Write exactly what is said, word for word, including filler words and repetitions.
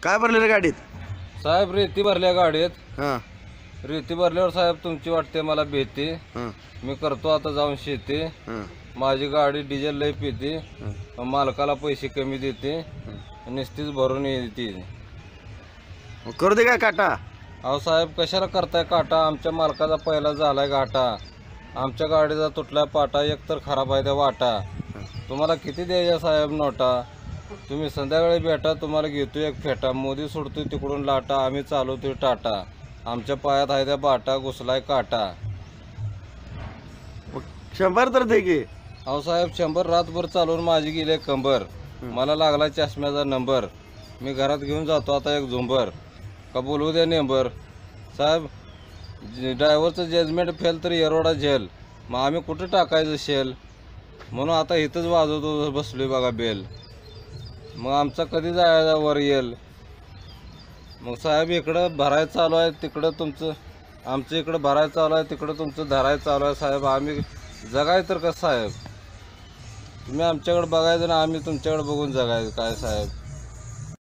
काय भरले रे गाडीत? साहेब रेती भरल्या गाडीत. हां रेती भरल्यावर साहेब तुमची वाटते मला भीती. हां मी करतो आता जाऊन शेती. हां माझी गाडी डिझेल लय पिते, मालकाला पैसे कमी देते, नुसतीच भरून येते. मग करू दे काय काटा? अहो साहेब कशाला करताय काटा? आमच्या मालकाचा पहिला झालाय घाटा. आमच्या गाडीचा तुटला पाटा, एक तर खराब आहे त्या वाटा. तुम्हाला किती द्यायच्या साहेब नोटा? तुम्ही संध्याकाळी भेटा, तुम्हाला घेतो एक फेटा. मोदी सोडतोय तिकडून लाटा, आम्ही चालवतोय टाटा. आमच्या पायात आहे त्या बाटा, घुसलाय काटा. मग शंभर तर दे की. अहो साहेब शंभर रातभर चालवून माझी गेले कंबर. मला लागला चष्म्याचा नंबर. मी घरात घेऊन जातो आता एक झुंबर. का बोलवू द्या नेंबर साहेब. ड्रायव्हरचं जजमेंट फेल तर येरोडा जेल. मग आम्ही कुठं टाकायचं शेल? म्हणून आता इथंच वाजवतो बसलोय बघा बेल. मग आमचा कधी जायचा वर येईल? मग साहेब इकडं भरायचं चालू आहे, तिकडं तुमचं आमचं इकडं भरायचं चालू आहे, तिकडं तुमचं धरायचं चालू आहे. साहेब आम्ही जगाय तर कसं साहेब? तुम्ही आमच्याकडे बघायचं ना आम्ही तुमच्याकडे बघून जगायचं काय साहेब?